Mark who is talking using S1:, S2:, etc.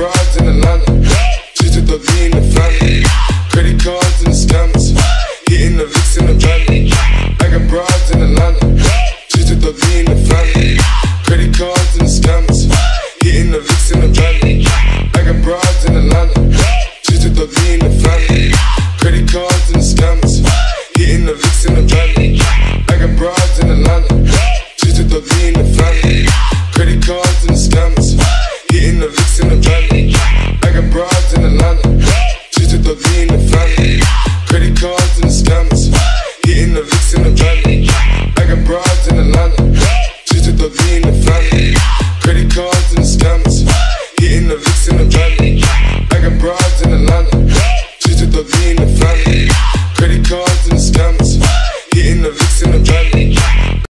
S1: broads in Atlanta, just to throw me in the family. Credit cards and the scammers, hitting the licks in the van. I got broads in Atlanta, just to throw me in the family. Credit cards and the scammers, hitting the